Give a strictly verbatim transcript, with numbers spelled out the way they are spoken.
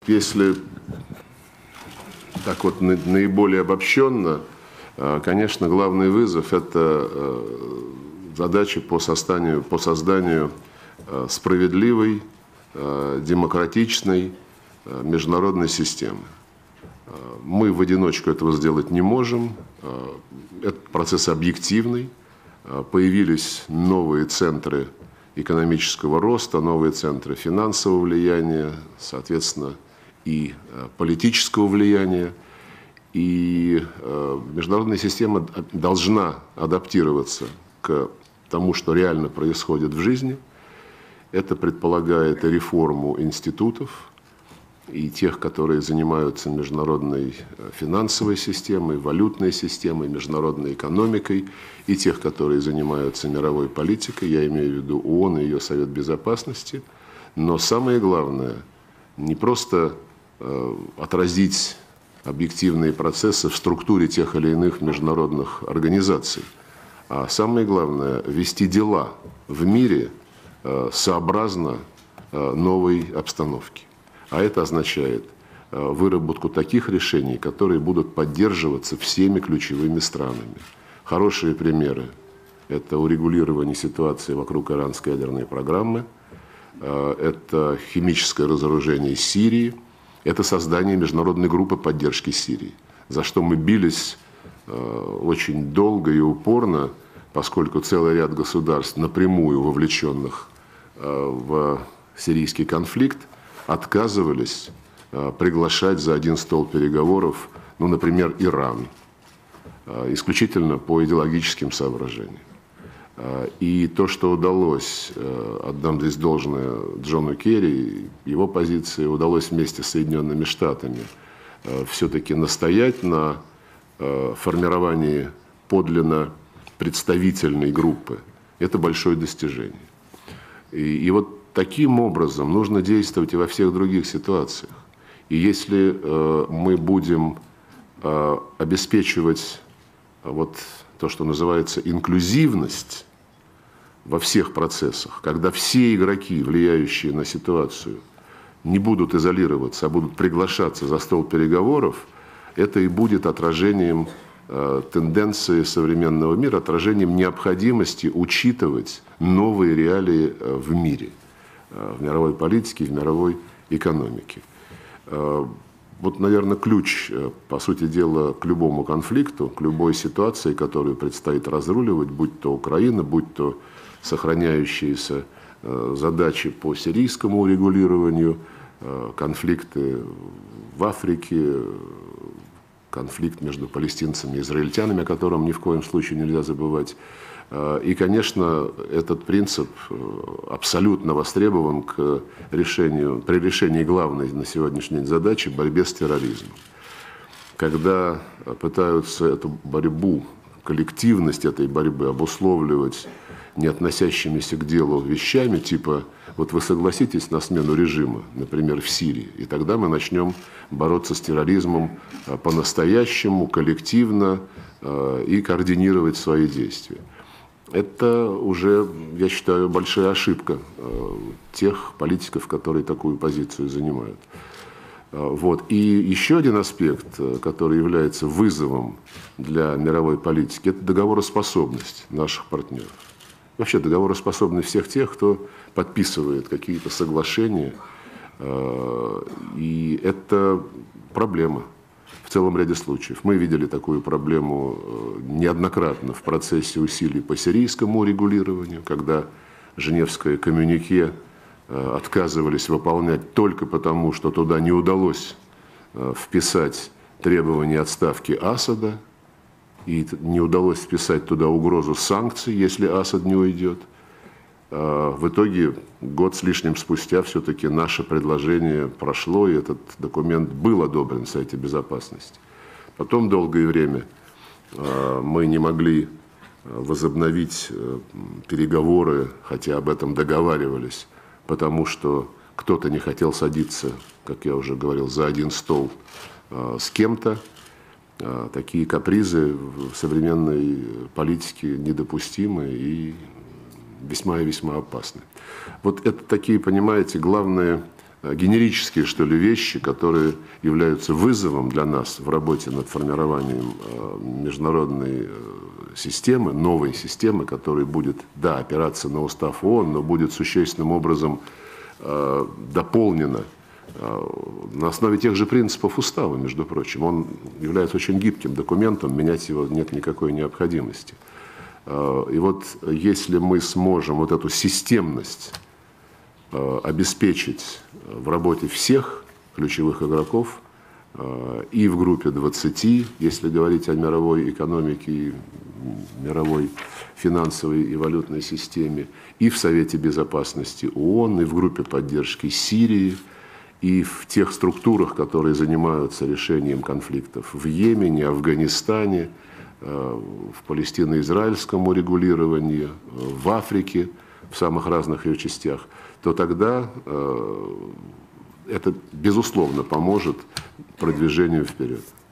Если так вот наиболее обобщенно, конечно, главный вызов – это задача по созданию, по созданию справедливой, демократичной международной системы. Мы в одиночку этого сделать не можем. Этот процесс объективный. Появились новые центры экономического роста, новые центры финансового влияния, соответственно, и политического влияния. И международная система должна адаптироваться к тому, что реально происходит в жизни. Это предполагает и реформу институтов, и тех, которые занимаются международной финансовой системой, валютной системой, международной экономикой, и тех, которые занимаются мировой политикой, я имею в виду ООН и ее Совет Безопасности. Но самое главное, не просто э, отразить объективные процессы в структуре тех или иных международных организаций, а самое главное, вести дела в мире э, сообразно э, новой обстановке. А это означает выработку таких решений, которые будут поддерживаться всеми ключевыми странами. Хорошие примеры – это урегулирование ситуации вокруг иранской ядерной программы, это химическое разоружение Сирии, это создание международной группы поддержки Сирии, за что мы бились очень долго и упорно, поскольку целый ряд государств, напрямую вовлеченных в сирийский конфликт, отказывались э, приглашать за один стол переговоров, ну, например, Иран, э, исключительно по идеологическим соображениям. Э, и то, что удалось, э, отдам здесь должное Джону Керри, его позиции, удалось вместе с Соединенными Штатами э, все-таки настоять на э, формировании подлинно представительной группы. Это большое достижение. И, и вот таким образом нужно действовать и во всех других ситуациях. И если э, мы будем э, обеспечивать э, вот то, что называется инклюзивность во всех процессах, когда все игроки, влияющие на ситуацию, не будут изолироваться, а будут приглашаться за стол переговоров, это и будет отражением э, тенденции современного мира, отражением необходимости учитывать новые реалии э, в мире, в мировой политике, в мировой экономике. Вот, наверное, ключ, по сути дела, к любому конфликту, к любой ситуации, которую предстоит разруливать, будь то Украина, будь то сохраняющиеся задачи по сирийскому урегулированию, конфликты в Африке, конфликт между палестинцами и израильтянами, о котором ни в коем случае нельзя забывать. И, конечно, этот принцип абсолютно востребован к решению, при решении главной на сегодняшний день задачи – борьбе с терроризмом. Когда пытаются эту борьбу, коллективность этой борьбы обусловливать не относящимися к делу вещами, типа вот вы согласитесь на смену режима, например, в Сирии, и тогда мы начнем бороться с терроризмом по-настоящему, коллективно и координировать свои действия. Это уже, я считаю, большая ошибка тех политиков, которые такую позицию занимают. Вот. И еще один аспект, который является вызовом для мировой политики, это договороспособность наших партнеров. Вообще договороспособность всех тех, кто подписывает какие-то соглашения. И это проблема в целом ряде случаев. Мы видели такую проблему неоднократно в процессе усилий по сирийскому урегулированию, когда Женевское коммюнике отказывались выполнять только потому, что туда не удалось вписать требования отставки Асада, и не удалось вписать туда угрозу санкций, если Асад не уйдет. В итоге, год с лишним спустя, все-таки наше предложение прошло, и этот документ был одобрен в Совете Безопасности. Потом долгое время мы не могли возобновить переговоры, хотя об этом договаривались, потому что кто-то не хотел садиться, как я уже говорил, за один стол с кем-то. Такие капризы в современной политике недопустимы и весьма и весьма опасны. Вот это такие, понимаете, главные генерические, что ли, вещи, которые являются вызовом для нас в работе над формированием международной системы, новой системы, которая будет, да, опираться на устав ООН, но будет существенным образом дополнена на основе тех же принципов устава, между прочим. Он является очень гибким документом, менять его нет никакой необходимости. И вот если мы сможем вот эту системность обеспечить в работе всех ключевых игроков и в группе двадцати, если говорить о мировой экономике и мировой финансовой и валютной системе, и в Совете Безопасности ООН, и в группе поддержки Сирии, и в тех структурах, которые занимаются решением конфликтов в Йемене, Афганистане, в палестино-израильском урегулировании, в Африке, в самых разных ее частях, то тогда это, безусловно, поможет продвижению вперед.